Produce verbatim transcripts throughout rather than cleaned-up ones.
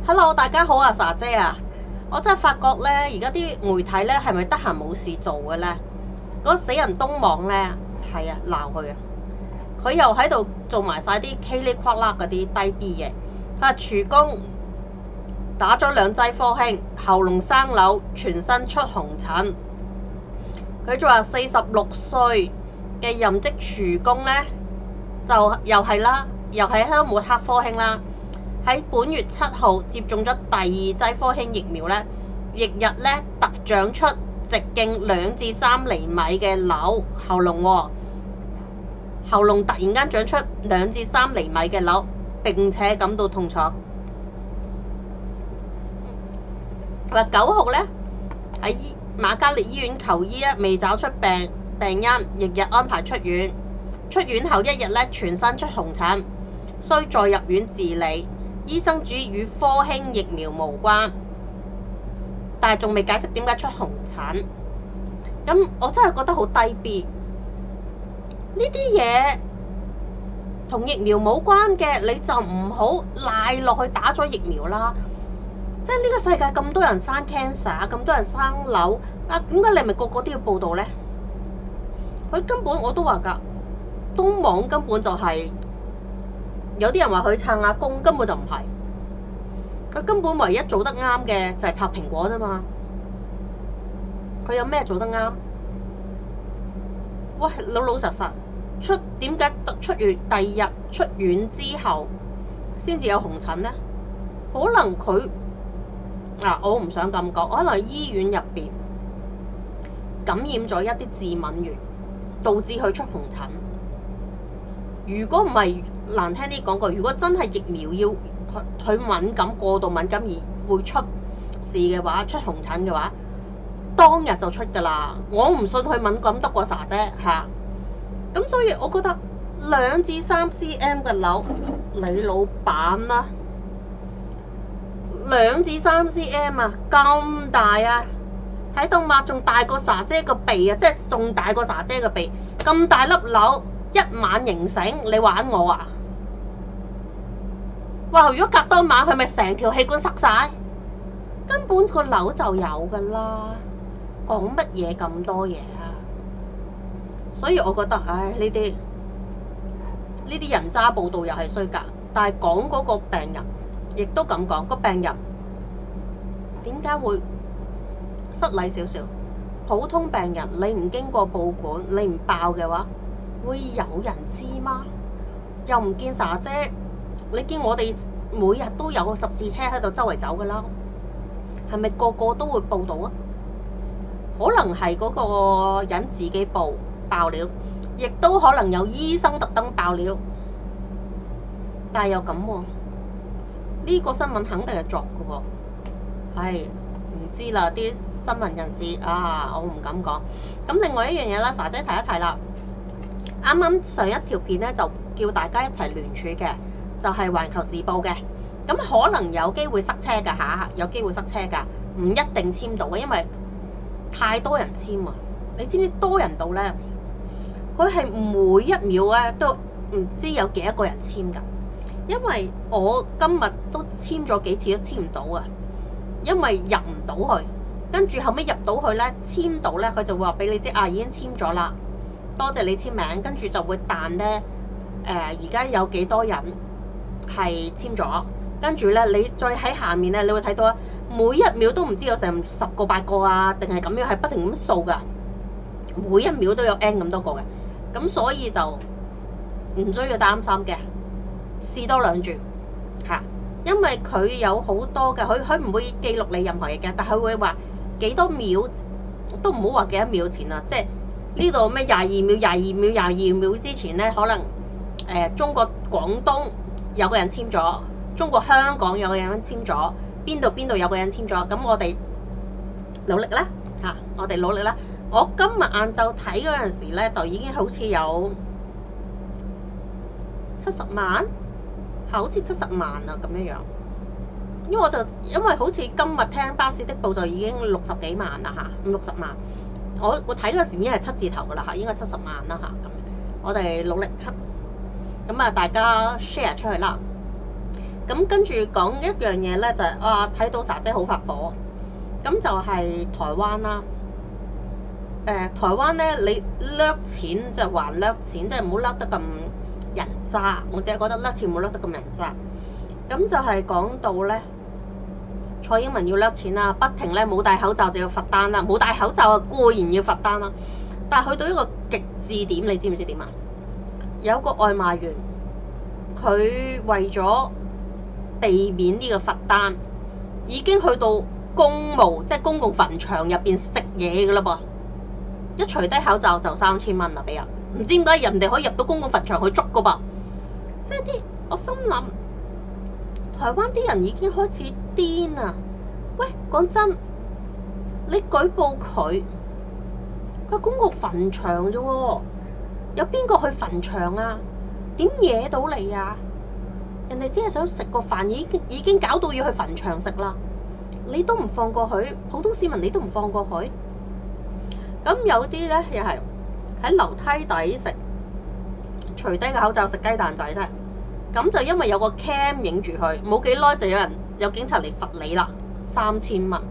Hello，大家好啊，莎姐啊，我真係發覺咧，而家啲媒體咧係咪得閒冇事做嘅咧？嗰、那個死人東網咧，係啊，鬧佢啊！佢又喺度做埋晒啲噼里呱啦嗰啲低 B 嘢。佢話廚工打咗兩劑科興，喉嚨生瘤，全身出紅疹。佢就話四十六歲嘅任職廚工咧，就又係啦，又係喺度抹黑科興啦。喺本月七號接種咗第二劑科興疫苗咧，翌日咧突長出直徑兩至三厘米嘅瘤喉嚨、哦，喉嚨突然間長出兩至三厘米嘅瘤，並且感到痛楚。話九號咧喺瑪嘉烈醫院求醫啊，未找出病病因，翌日安排出院。出院後一日咧，全身出紅疹，需再入院治理。醫生指與科興疫苗無關，但係仲未解釋點解出紅疹。咁我真係覺得好低 B。呢啲嘢同疫苗冇關嘅，你就唔好賴落去打咗疫苗啦。即係呢個世界咁多人生 cancer， 咁多人生瘤，啊點解你咪個個都要報道呢？佢根本我都話㗎，東網根本就係、是。有啲人話佢撐阿公，根本就唔係。佢根本唯一做得啱嘅就係拆蘋果啫嘛。佢有咩做得啱？喂，老老實實出點解突出完第二日出院之後先至有紅疹呢？可能佢嗱、啊，我唔想咁講，可能醫院入邊感染咗一啲致敏原，導致佢出紅疹。如果唔係，難聽啲講句，如果真係疫苗要佢敏感過度敏感而會出事嘅話，出紅疹嘅話，當日就出噶啦。我唔信佢敏感得過莎姐嚇。咁所以我覺得兩至三 cm 嘅瘤，你老闆啦，兩至三 cm 啊，咁大啊，喺度抹仲大過莎姐個鼻啊，即係仲大過莎姐個鼻，咁大粒瘤。一晚形成，你玩我啊？哇！如果隔多晚，佢咪成條氣管塞晒？根本個瘤就有噶啦，講乜嘢咁多嘢啊？所以我覺得，唉，呢啲呢啲人渣報道又係衰格，但係講嗰個病人，亦都咁講，個病人點解會失禮少少？普通病人，你唔經過報館，你唔爆嘅話，會有人知嗎？又唔見莎姐，你見我哋每日都有個十字車喺度周圍走噶啦，係咪個個都會報道啊？可能係嗰個人自己報爆料，亦都可能有醫生特登爆料，但係又咁喎，呢個新聞肯定係作嘅喎，係唔知啦，啲新聞人士啊，我唔敢講。咁另外一樣嘢啦，莎姐提一提啦。啱啱上一條片咧就叫大家一齊聯署嘅，就係、是、環球時報嘅。咁可能有機會塞車㗎嚇，有機會塞車㗎，唔一定簽到嘅，因為太多人簽啊！你知唔知多人到咧？佢係每一秒咧都唔知有幾多個人簽㗎。因為我今日都簽咗幾次都簽唔到啊，因為入唔到去，跟住後尾入到去咧簽到咧，佢就會話俾你知啊，已經簽咗啦。多謝你簽名，跟住就會彈咧。誒、呃，而家有幾多人係簽咗？跟住咧，你再喺下面咧，你會睇到每一秒都唔知有成十個八個啊，定係咁樣係不停咁掃㗎。每一秒都有 N 咁多個嘅，咁所以就唔需要擔心嘅，試多兩注嚇，因為佢有好多嘅，佢佢唔會記錄你任何嘢嘅，但係佢會話幾多秒都唔好話幾多秒前啊，即係。呢度咩廿二秒、廿二秒、廿二秒之前咧，可能誒、呃、中國廣東有個人簽咗，中國香港有個人簽咗，邊度邊度有個人簽咗，咁我哋努力啦嚇、啊，我哋努力啦。我今日晏晝睇嗰陣時咧，就已經好似有七十萬，係好似七十萬啊咁樣樣。因為我就因為好似今日聽巴士的報就已經六十幾萬啦嚇，五六十萬。我我睇嗰陣時已經係七字頭噶啦嚇，應該七十萬啦嚇咁。我哋努力咁啊，大家 share 出去啦。 咁跟住講一樣嘢咧，就係、啊睇到莎姐好發火，咁就係台灣啦。誒、呃、台灣咧，你掠錢就還掠錢，即係唔好掠得咁人渣。我淨係覺得掠錢唔好掠得咁人渣。咁就係講到咧，蔡英文要掠錢啦，不停咧冇戴口罩就要罰單啦，冇戴口罩啊固然要罰單啦。但係去到一個極致點，你知唔知點啊？有個外賣員，佢為咗避免呢個罰單，已經去到公墓，即係公共墳場入邊食嘢㗎啦噃。一除低口罩就三千蚊啦，俾人唔知點解人哋可以入到公共墳場去捉㗎噃。即係啲我心諗，台灣啲人已經開始癲啊！喂，講真，你舉報佢，佢公共墳場啫喎，有邊個去墳場啊？點惹到你啊？人哋只係想食個飯，已經已經搞到要去墳場食啦，你都唔放過佢，普通市民你都唔放過佢。咁有啲咧又係喺樓梯底食，除低個口罩食雞蛋仔啫。咁就因為有個 cam 影住佢，冇幾耐就有人有警察嚟罰你啦，三千蚊。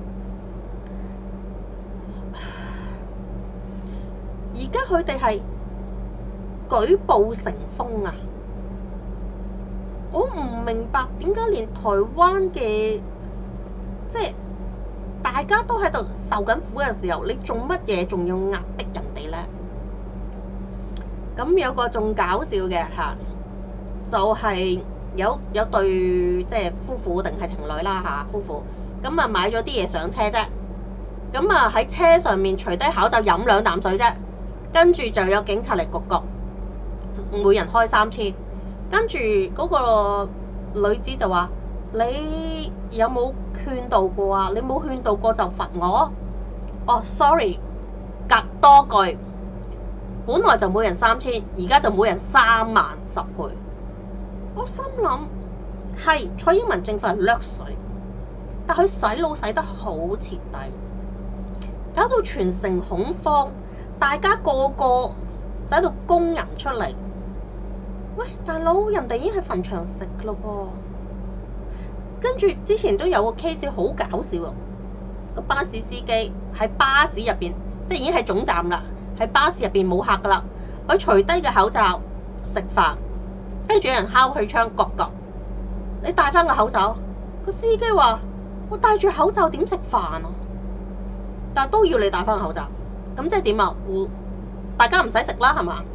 而家佢哋係舉報成風啊！我唔明白點解連台灣嘅即係大家都喺度受緊苦嘅時候，你做乜嘢仲要壓迫人哋咧？咁有個仲搞笑嘅嚇，就係有有對即係夫婦定係情侶啦嚇，夫婦咁啊買咗啲嘢上車啫，咁啊喺車上面除低口罩飲兩啖水啫，跟住就有警察嚟焗焗，每人開三千。跟住嗰個女子就話：你有冇勸導過啊？你冇勸導過就罰我？哦 ，sorry， 隔多句，本來就每人三千，而家就每人三萬十倍。我心諗係蔡英文政府係掠水，但佢洗腦洗得好徹底，搞到全城恐慌，大家個個就喺度供人出嚟。喂，大佬，人哋已經喺墳場食咯噃。跟住之前都有個 case 好搞笑啊！個巴士司機喺巴士入邊，即係已經喺總站啦，喺巴士入邊冇客噶啦，佢除低個口罩食飯，跟住有人敲佢窗，角角，你戴翻個口罩。個司機話：我戴住口罩點食飯啊？但係都要你戴翻個口罩，咁即係點啊？大家唔使食啦，係嘛？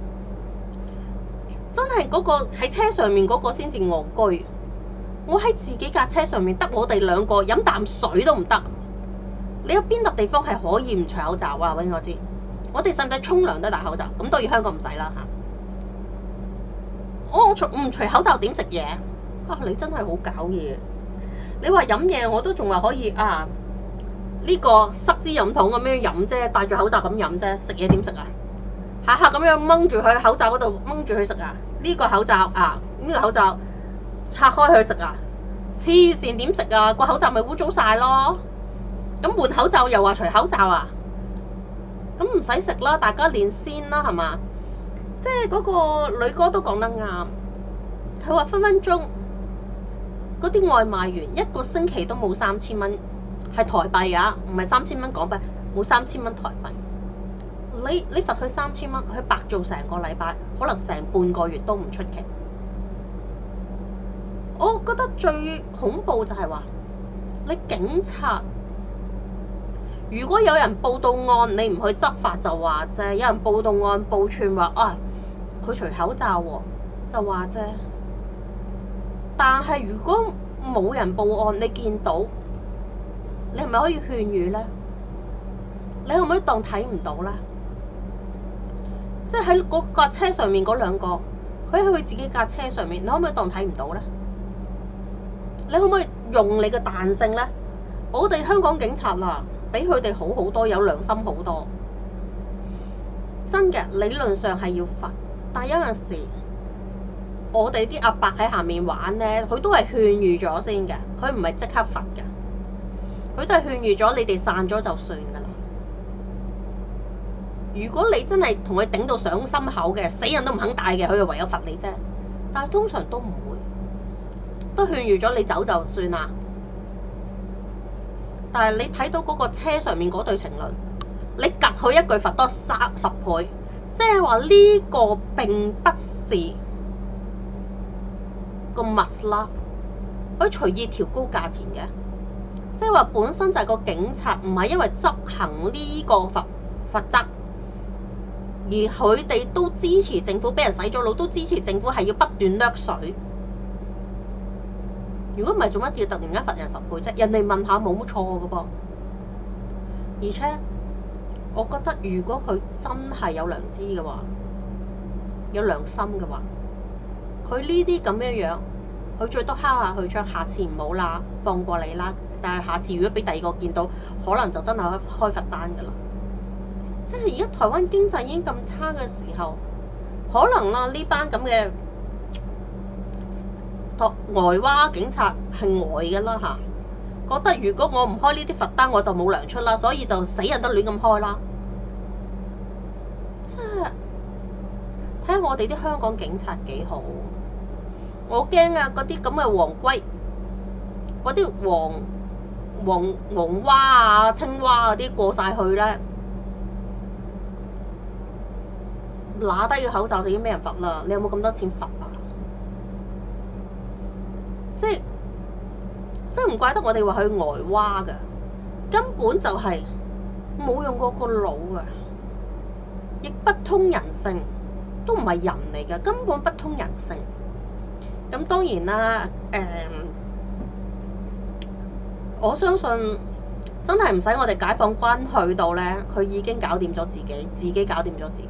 真係嗰個喺車上面嗰個先至戇居，我喺自己架車上面得我哋兩個飲啖水都唔得，你有邊笪地方係可以唔除口罩啊？話俾我知，我哋使唔使沖涼都戴口罩？咁當然香港唔使啦嚇。我除唔除口罩點食嘢啊？你真係好搞嘢！你話飲嘢我都仲話可以啊，呢個塞支飲筒咁樣飲啫，戴住口罩咁飲啫，食嘢點食啊？下下咁樣掹住佢口罩嗰度掹住佢食啊！呢個口罩啊，呢個口罩拆開佢食啊！黐線點食啊？個口罩咪污糟晒咯！咁換口罩又話除口罩啊？咁唔使食啦，大家練先啦，係嘛？即係嗰個女哥都講得啱，佢話分分鐘嗰啲外賣員一個星期都冇三千蚊，係台幣啊，唔係三千蚊港幣，冇三千蚊台幣。你你罰佢三千蚊，佢白做成個禮拜，可能成半個月都唔出奇。我覺得最恐怖就係話，你警察如果有人報到案，你唔去執法就話啫；有人報到案報串話啊，佢除口罩喎，就話啫。但係如果冇人報案，你見到，你係咪可以勸喻呢？你可唔可以當睇唔到呢？即係喺嗰架車上面嗰兩個，佢喺佢自己架車上面，你可唔可以當睇唔到呢？你可唔可以用你嘅彈性呢？我哋香港警察啦，比佢哋好好多，有良心好多。真嘅，理論上係要罰，但係有陣時，我哋啲阿伯喺下面玩呢，佢都係勸喻咗先嘅，佢唔係即刻罰嘅，佢都係勸喻咗，你哋散咗就算噶啦。如果你真係同佢頂到上心口嘅，死人都唔肯戴嘅，佢就唯有罰你啫。但係通常都唔會， 都勸喻咗你走就算啦。但係你睇到嗰個車上面嗰對情侶，你夾佢一句罰多三十倍，即係話呢個並不是個 must 啦，可以隨意調高價錢嘅。即係話本身就係個警察唔係因為執行呢個罰罰則，而佢哋都支持政府俾人洗咗腦，都支持政府係要不斷掠水。如果唔係，做乜要突然間罰人十倍啫？人哋問下冇乜錯嘅噃。而且我覺得，如果佢真係有良知嘅話，有良心嘅話，佢呢啲咁樣樣，佢最多敲下佢槍，下次唔好啦，放過你啦。但係下次如果俾第二個見到，可能就真係開開罰單㗎啦。即係而家台灣經濟已經咁差嘅時候，可能啦呢班咁嘅呆娃警察係呆嘅啦嚇，覺得如果我唔開呢啲罰單，我就冇糧出啦，所以就死人都亂咁開啦。即係睇下我哋啲香港警察幾好，我驚啊！嗰啲咁嘅黃龜，嗰啲黃黃黃蛙啊、青蛙嗰啲過晒去咧，拿低個口罩就已經俾人罰啦。你有冇咁多錢罰啊？即係即係唔怪得我哋話佢呆娃㗎，根本就係冇用過個腦㗎，亦不通人性，都唔係人嚟㗎，根本不通人性。咁當然啦，誒、嗯，我相信真係唔使我哋解放軍去到咧，佢已經搞掂咗自己，自己搞掂咗自己。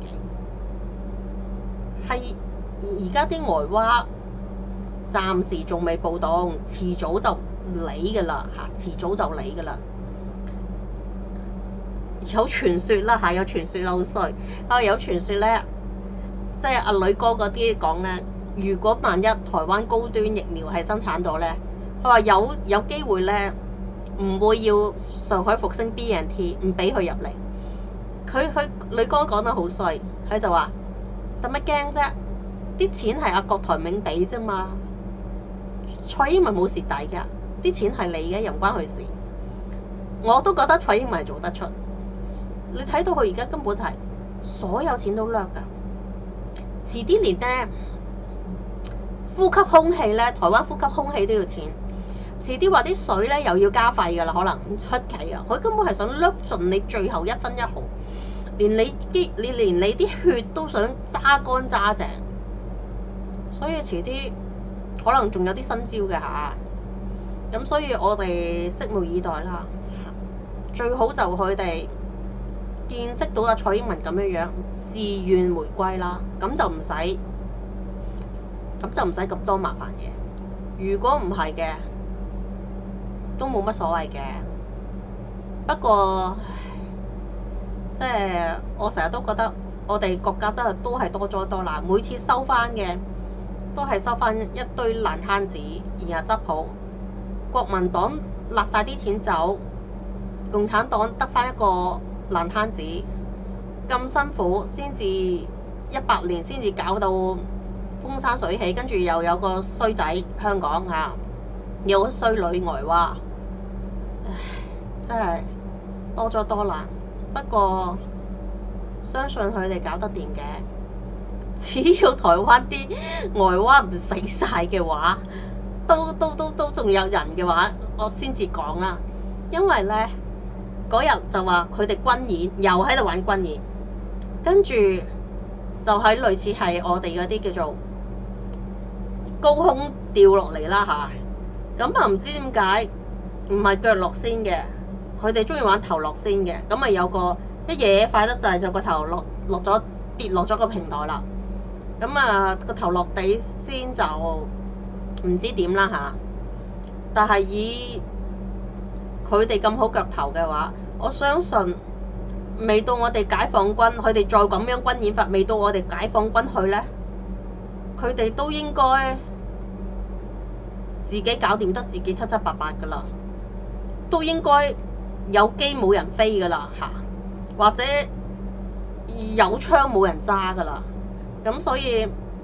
係而家啲呆娃。暫時仲未暴動，遲早就理㗎啦嚇，遲早就理㗎啦。有傳說啦嚇，有傳說好衰啊！有傳說咧，即係阿女哥嗰啲講咧，如果萬一台灣高端疫苗係生產到咧，佢話有有機會咧，唔會要上海復星 B N T 唔俾佢入嚟。佢佢女哥講得好衰，佢就話：使乜驚啫？啲錢係阿郭台銘俾啫嘛。蔡英文冇蝕底㗎，啲錢係你嘅，又唔關佢事。我都覺得蔡英文係做得出。你睇到佢而家根本就係所有錢都掠㗎。遲啲連咧呼吸空氣咧，台灣呼吸空氣都要錢。遲啲話啲水咧又要加費㗎啦，可能唔出奇啊！佢根本係想掠盡你最後一分一毫，連你啲你連你啲血都想揸乾揸淨。所以遲啲。可能仲有啲新招嘅嚇，咁所以我哋拭目以待啦。最好就佢哋見識到阿蔡英文咁樣樣，自願回歸啦，咁就唔使，咁就唔使咁多麻煩嘢。如果唔係嘅，都冇乜所謂嘅。不過，即係我成日都覺得，我哋國家真係都係多災多難，每次收翻嘅。都係收翻一堆爛攤子，然後執好。國民黨揦晒啲錢走，共產黨得翻一個爛攤子，咁辛苦先至一百年先至搞到風生水起，跟住又有個衰仔香港嚇，有個衰女呆娃，唉，真係多咗多難。不過相信佢哋搞得掂嘅。只要台灣啲呆娃唔死晒嘅話，都都都都仲有人嘅話，我先至講啦。因為咧嗰日就話佢哋軍演，又喺度玩軍演，跟住就喺類似係我哋嗰啲叫做高空掉落嚟啦吓，咁啊唔知點解唔係腳落先嘅，佢哋中意玩頭落先嘅，咁啊有個一嘢快得滯就個頭落落咗跌落咗個平台啦。咁啊個頭落地先就唔知點啦吓，但係以佢哋咁好腳頭嘅話，我相信未到我哋解放軍，佢哋再咁樣軍演法，未到我哋解放軍去呢，佢哋都應該自己搞掂得自己七七八八噶啦，都應該有機冇人飛噶啦吓，或者有槍冇人揸噶啦。咁所以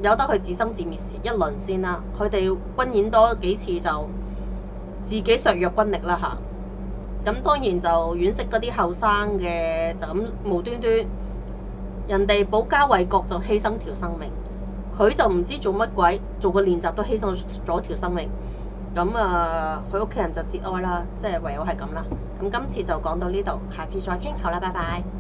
由得佢自生自滅一輪先啦。佢哋軍演多幾次就自己削弱軍力啦嚇。咁當然就惋惜嗰啲後生嘅，就咁無端端人哋保家衛國就犧牲條生命，佢就唔知做乜鬼，做個練習都犧牲咗條生命。咁啊，佢屋企人就節哀啦，即係唯有係咁啦。咁今次就講到呢度，下次再傾，好啦，拜拜。